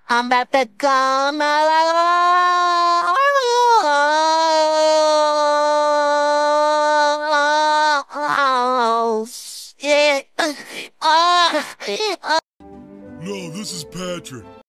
I'm about to go. Oh, shit. No, this is Patrick.